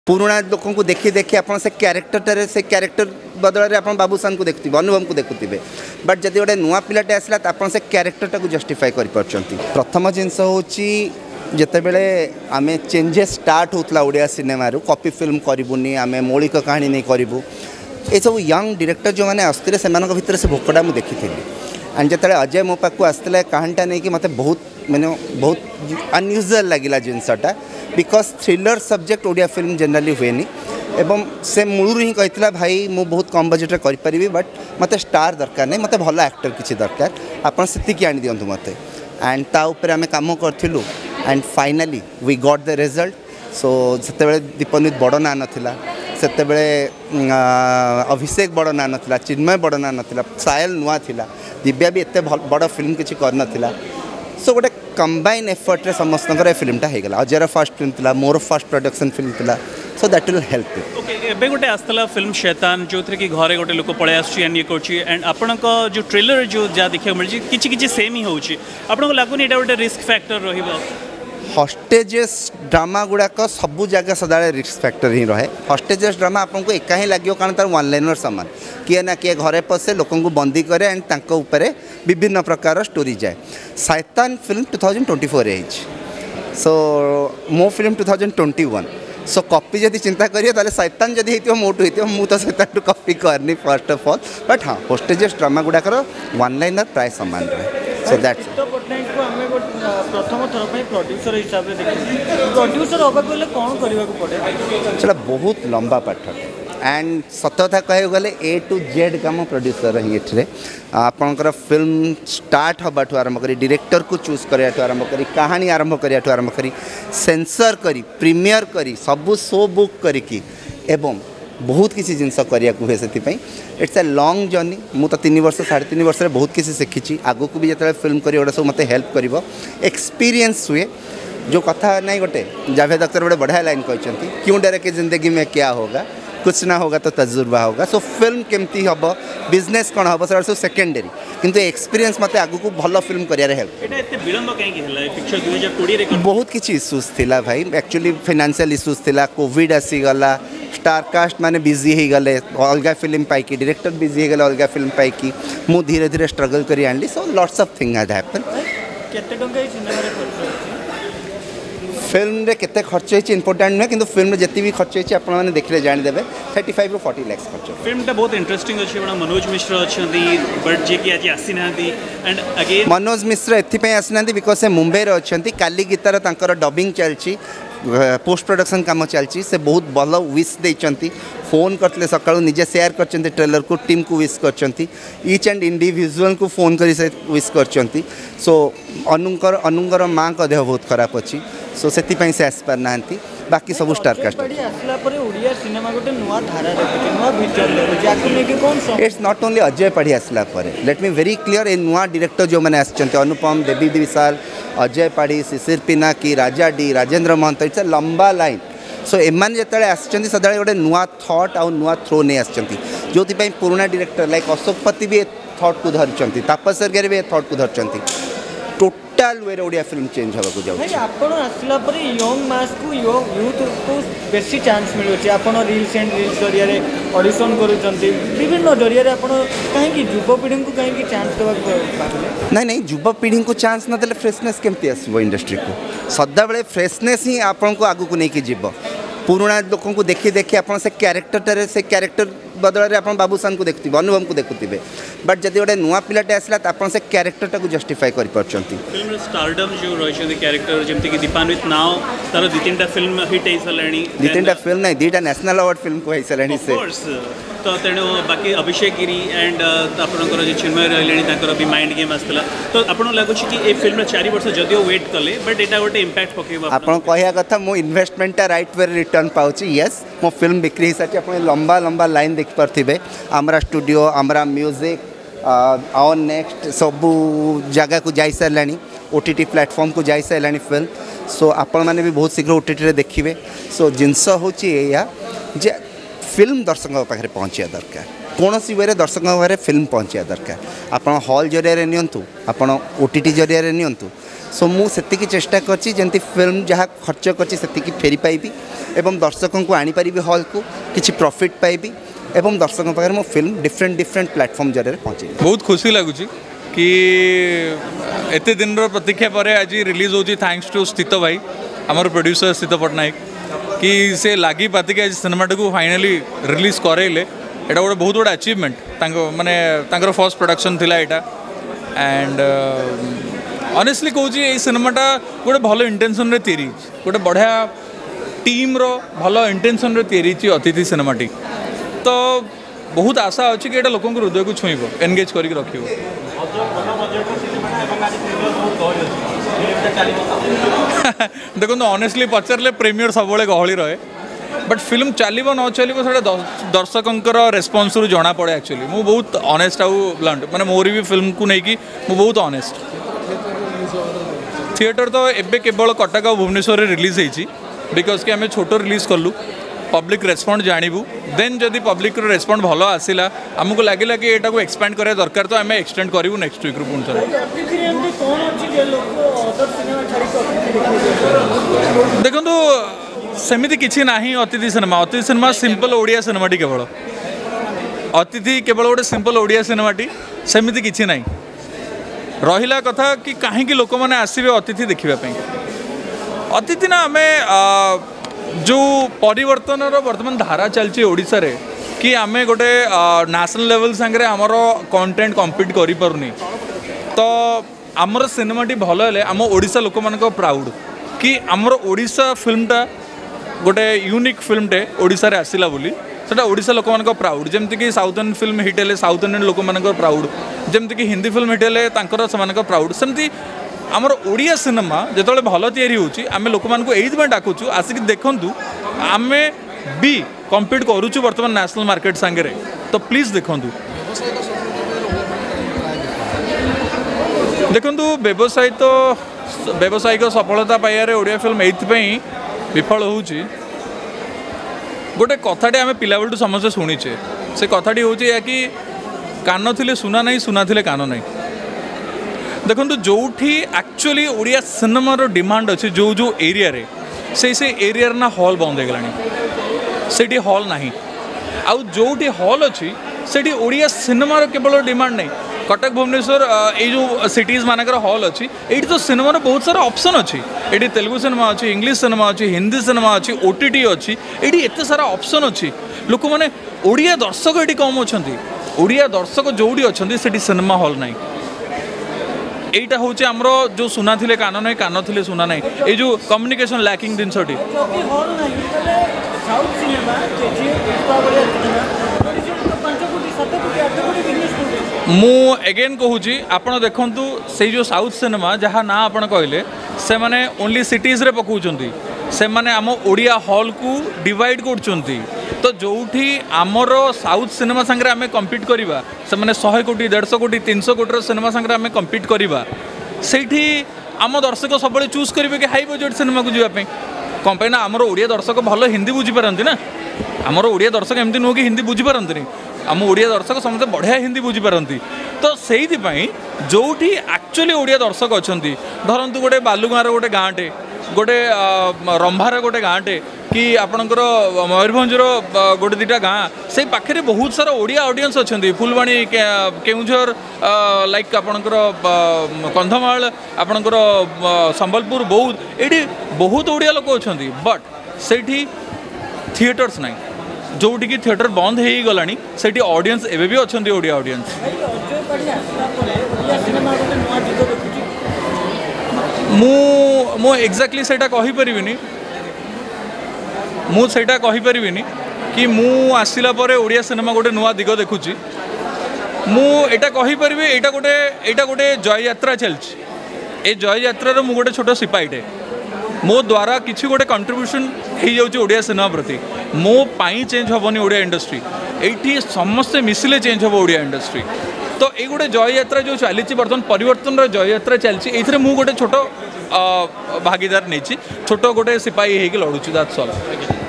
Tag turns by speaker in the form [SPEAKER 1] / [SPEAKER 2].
[SPEAKER 1] पुराणा लोक को देखी देखी आप से क्यारेक्टर से क्यारेक्टर बदल आप बाबूसान को देखुए अनुभव को देखुए बट जब गोटे नुआ पिलाटे आसला तो आप से क्यारेक्टर को जस्टिफाई कर प्रथम जिनस हूँ जितेबले आम चेंजेस स्टार्ट होता ओडिया सिनेमा कॉपी फिल्म करूनी आम मौलिक कहानी नहीं करूँ ये सब यंग डायरेक्टर जो मैंने आसते से भितर से भोकटा मुझे देखी एंड जो अजय मो पाक आसला कहानीटा नहीं कि मत बहुत मैंने बहुत अनयूजुअल लगिला जिनसटा because thriller subject Odia film generally हुए एवं से मूलू ही कहता भाई मु बहुत कम बजेट करी बट मत स्टार दरकार नहीं मत भल एक्टर किसी दरकार आप से आनी दिंतु मत एंड ताऊपर आम कम करूँ and finally we got the result so से दीपनीत बड़ ना नाला से अभिषेक बड़ ना नाला चिन्मय बड़ ना नाला सायल नुआ थिला दिव्या भी एत बड़ फिल्म किसी कर सो गोटे कंबाइन एफर्ट रे समस्त फिल्मटा होगा अजयर फर्स्ट फिल्म थी मोर फर्स्ट प्रोडक्शन फिल्म थी so that will help
[SPEAKER 2] okay एबे गोटे आसला फिल्म शैतान जो थे कि घरे गोटे लोक पड़े आसनी एंड आपण जो ट्रेलर जो जहाँ देखा मिली किसी सेम ही होची आपको लगुनि एटा गोटे रिस्क फैक्टर रहिबो
[SPEAKER 1] हॉस्टेजेस ड्रामा गुड़ाक सबू जगह सदा रिस्क फैक्टर ही रहे हॉस्टेजेस ड्रामा आपको एका ही लगे कारण तार वन लाइनर सामान किए ना किए घरे पसे लोक बंदी करे एंड तांको ऊपर विभिन्न प्रकार स्टोरी जाए शैतान फिल्म 2024 सो मो फिल्म 2021 सो कॉपी जब चिंता करिए ताले शैतान जदि होती मोटू होती मु तो शैतान टू कॉपी करनी फर्स्ट ऑफ ऑल बट हाँ हॉस्टेजेस ड्रामा गुड़ाकर वन लाइनर प्राय सामान रहे सो दैट्स
[SPEAKER 2] प्रथम थर प्रोड्यूसर हिसाब से देखिए प्रोड्यूसर होगा कौन करने पड़े
[SPEAKER 1] चला बहुत लंबा पाठ एंड सतता कह गले ए टू जेड काम प्रोड्यूसर ही ये आपणकर फिल्म स्टार्ट हवा आरंभ करी डायरेक्टर को चूज कराया आरंभ करी कहानी आरंभ कराया आरंभ करी सेंसर करी प्रीमियर करी सबू शो बुक करी एवं बहुत किसी जिनस करने हुए से इट्स ए लॉन्ग जर्नी मु तो 3 वर्ष 3.5 वर्ष बहुत किसी सीखी आगू को भी जो फिल्म करी सब मत हेल्प कर एक्सपीरियंस हुए जो कथा नहीं गोटे जावेद अख्तर बड़े बढ़िया लाइन कहते क्यों डरे कि जिंदगी में क्या होगा कुछ ना होगा तो तजुर्बा होगा सो फिल्म केमती हम बिजनेस कौन हम सब सेकेंडरी किंतु एक्सपीरियंस मत आगू को भल फिल्म कर बहुत किसी इश्यूज थिला भाई एक्चुअली फाइनेंशियल इश्यूज थिला कोविड आसीगला स्टार कास्ट माने बिजी हो गले अलग फिल्म पाई डायरेक्टर बिजी हो गले अलग फिल्म पाई मु धीरे धीरे स्ट्रगल करी आनली so lots of thing had happen film रे केते खर्च होइछि इंपोर्टेंट नुहे किंतु फिल्म जति भी खर्च होइछि आपण माने देखले जानि देबे 35 ରୁ 40 लाख खर्च
[SPEAKER 2] फिल्मटा बहुत इंटरेस्टिंग अछि बडा मनोज मिश्र अछंती बट जे कि आज आसीनांती एंड अगेन
[SPEAKER 1] मनोज मिश्र एथि पे आसीनांती बिकॉज से मुंबई रे अछंती काली गीतार तांकर डबिंग चलछि पोस्ट प्रोडक्शन काम चलछि से बहुत भल विश देइचंती फोन करते सका निजे शेयर कर ट्रेलर को टीम को विश कर ईच एंड इंडिविजुअल को फोन कर विश कर सो अनुंगर माँ का देह बहुत खराब अच्छी सो से आस पार ना बाकी सब star cast it's not only Ajay Padhi आसला लेट मी वेरी क्लियर ए नुआ डायरेक्टर जो मैंने आसचंती Anupam Devi Vishal Ajay Padhi Shishir Pinaki Raja D Rajendra Mahant it's a लंबा लाइन सो एमान जिते आसचंती सदा गोटे नुआ थॉट आउ नुआ थ्रो नहीं आसचंती जो पुराना डायरेक्टर लाइक अशोकपति भी थॉट को धरचंती तापस सरकार भी थॉट को धरचंती टोटाल वे ओडिया फिल्म चेंज होगा को जाउछि
[SPEAKER 3] आपण आसला पर यंग मास को यूथ को बेसी चांस मिलु छी आपण रील्स एंड रील्स जरिया रे ऑडिशन करूचंती विभिन्न जरिया रे आपण काहे कि युवा पीढ़ी को काहे कि चांस देबा
[SPEAKER 1] नहीं नहीं युवा पीढ़ी को चांस न देले फ्रेशनेस केमती आसबो इंडस्ट्री को सदा बेले फ्रेशनेस ही आपण को आगु को नहीं कि जीव पुराणा लोक को देखी देखी आप से क्यारेक्टर बदल आप बाबूसान को देखुए अनुभव को देखुए बट जब गोटे नुआ पिलाटे आसला तो आप से क्यारेक्टर को जस्टिफाई कर
[SPEAKER 2] फिल्म स्टारडम जो रही क्यारेक्टर जमती कि दीपान्वित नाव तार 2-3टा फिल्म हिट हो सारे
[SPEAKER 1] 2-3टा फिल्म नहीं 2टा नेशनल अवार्ड फिल्म को हो सारे से
[SPEAKER 2] तो तेणु बाकी अभिषेक गिरी एंड आपंकर जो चिन्मय रही भी माइंड गेम आसला तो आपको लगुच कि ये फिल्म 4 वर्ष जदिव वेट कले बट यहाँ गोटे इम्पैक्ट पकेब
[SPEAKER 1] आप कहया कथा मो इन्वेस्टमेंटा राइट वे रिटर्न पाऊँ यस मो फिल्म बिक्री हो सारी आप लंबा लंबा लाइन देख पारे आमरा स्टूडियो आमरा म्यूजिक आवर नेक्स्ट सबू जगह को जाई सारे ओटीटी प्लेटफॉर्म को जाई सारे फिल्म सो आपण मैंने भी बहुत शीघ्र ओटीटी देखिए सो जिनस हूँ जे फिल्म दर्शकों पाखे पहुँचा दरकार कौन सी वे दर्शक पाखे फिल्म पहुँचा दरकार आप हॉल जरिया नियंतु आप ओटीटी जरिया नियंतु सो मुझे चेष्टा करती फिल्म जहाँ खर्च करती फेरी पाइबी एवं दर्शकों को आनीपारि हॉल को किसी प्रॉफिट पाइबी एवं दर्शकों पाखे मो फिल्म डिफरेंट डिफरेंट प्लेटफॉर्म जरिए पहुँचे।
[SPEAKER 4] बहुत खुशी लगुच कि एते दिन प्रतीक्षा पर आज रिलीज होची थैंक्स टू स्थित भाई आमर प्रोड्यूसर स्थित पट्टनायक कि से लगी पातिक आज सिनेमाटा को फाइनाली रिलीज करेले एटा गोटे बहुत बड़ा अचीवमेंट माने तांकर फर्स्ट प्रोडक्शन थिला एटा एंड ऑनेस्टली कहूँ ये सिनेमाटा गोटे भल इंटेंशन रे तैयारी गोटे बढ़िया टीम रो भल इंटेंशन रे तैयारी अतिथि सिनेमाटी तो बहुत आशा अच्छी कि लोक हृदय को छुईब एनगेज करके रखिब। देखो ऑनेस्टली पचारे प्रीमियर सब गहली रहे बट फिल्म चलो न चलो से दर्शकों रेस्पॉन्स रु जना पड़े एक्चुअली मु बहुत ऑनेस्ट आउ ब्लंट माने मोर भी फिल्म को लेकिन मु बहुत ऑनेस्ट थिएटर तो एबे केवल कटक और भुवनेश्वर रिलीज होती बिकज कि आम छोट रिलीज कलु पब्लिक रेस्पॉन्ड जानबू देन जदि पब्लिक रेस्पॉन्ड भल आसला आमको लगे कि एटा को एक्सपैंड करा दरकार तो आम एक्सटेंड करूँ नेक्स्ट वीक पुणी थे। देखो सेमती किसी ना अतिथि सिनेमा सिंपल ओडिया सिनेमाटी केवल अतिथि केवल गोटे सिंपल ओडिया सिनेमाटी सेमती किसी ना रहा कथा कि कहीं लोक मैंने आसवे अतिथि देखापी अतिथि ना आम जो परिवर्तन वर्तमान धारा चलती ओडिशा रे कि आम गोटे नेशनल लेवल सांगे आमर कंटेंट कम्पीट करि पारुनी तो आमर सिनेमाटी भल है आम ओडिशा लोक मान प्राउड कि आमर ओडिशा फिल्मटा गोटे यूनिक फिल्मटे ओडिशा रे आसिला बोली सेटा ओडिशा लोक मान प्राउड जमती कि साउथ इंडियन फिल्म हिट हेले साउथ इंडियन लोक मान प्राउड जमती कि हिंदी फिल्म हिट हेले तांकर समान प्राउड सेमती आमर ओडिया सिनेमा जिते भल तैयारी होची आम लोक मान को एइथि डाकुचु आसिक देखंतु आमे भी कम्पीट करूचु वर्तमान नेशनल मार्केट सांगे तो प्लीज देखंतु देखंतु व्यावसायिक सफलता पाइबारे ओडिया फिल्म एइथि विफल होची गोटे कथाटे आम पिला बेलू समस्ते शुणीचे से कथाटी हूँ या कि कान थिले सुना नहीं सुना थिले कान नहीं देखो जो एक्चुअली ओडिया सिनेमार डिमांड अच्छे जो जो एरिया रे से एरिया ना हॉल बंद हो गलानी सेठी हॉल नहीं आउ जो हॉल अच्छी सेठी ओडिया सिनेमार केवल डिमांड नहीं कटक भुवनेश्वर ये जो सिटीज मानकर हॉल अच्छी ये तो सिनेमार बहुत सारा ऑप्शन अच्छी ये तेलुगु सिनेमा अच्छी इंग्लिश सिनेमा अच्छी हिंदी सिनेमा अच्छी ओटीटी अच्छी ये एत सारा ऑप्शन अच्छी लोक मैंने ओडिया दर्शक ये कम अच्छा ओडिया दर्शक जोड़ी अच्छा से सिनेमा हॉल नहीं এইটা হচ্ছে আমরা যে শুনা থিলে কান নাই কান থিলে শুনা নাই এই যে কমিউনিকেশন ল্যাকিং জিনিসটি मु एगेन कहूँ आपड़ देखु से जो साउथ सिनेमा जहाँ ना आप कहले से माने ओनली सिटीज रे पकाउछंती से माने आम ओडिया हॉल को डिवाइड करछंती तो जोठी आमर साउथ सिनेमा संगे आम कम्पीट करवा से माने 100 कोटी 150 कोटी 300 कोटी सिनेमा संगे आम कम्पीट करवा से आम दर्शक सब चूज करेंगे कि हाई बजेट सिनेमा को जावाई कौन पे ना आमर ओडिया दर्शक भल हिंदी बुझीपारती ना आमर ओडिया दर्शक एमती नुह कि हिंदी बुझीपारती आम ओडिया दर्शक समस्त बढ़िया हिंदी बुझीपारती तो से जो एक्चुअली ओडिया दर्शक अच्छा धरतु गोटे बालुगाँव गोटे गाँटे गोटे रंभार गोटे गाँटे कि आपणकर मयूरभंजर गोटे दुटा गाँ से पाखे बहुत सारा ओडिया ऑडियंस अच्छा फुलवाणी केउझर लाइक आपणकर कंधमाल आपणकर संबलपुर बौद्ध ये बहुत ओडिया लोक अच्छा बट से थिएटर्स ना जोटी कि थिएटर बंद हो गला से ऑडियंस एवं भी अच्छा ओडिया ऑडियंस मु एक्जाक्टली सेटा कहि परिबिनी मु सेटा कहि परिबिनी कि मु आसिला परे ओडिया सिनेमा गोटे नुआ दिग देखुची मु एटा कहि परिबे एटा गोटे जय यात्रा चलछि ए जय यात्रा रो मु गोटे छोट सिपाहीटे मो द्वारा किसी गोटे कंट्रीब्यूशन हो जाउछि ओडिया सिनेमा प्रति मो पाई चेंज हेबनी ओडिया इंडस्ट्री एठी समस्ते मिसिले चेंज हेबो ओडिया इंडस्ट्री तो ये गोटे जय यात्रा जो चली बर्तमान परिवर्तन जय यात्रा चलती ये मु गोटे छोट भागीदार नहीं छोट गोटे सिपाही होगी लड़ुची दैट्स ऑल।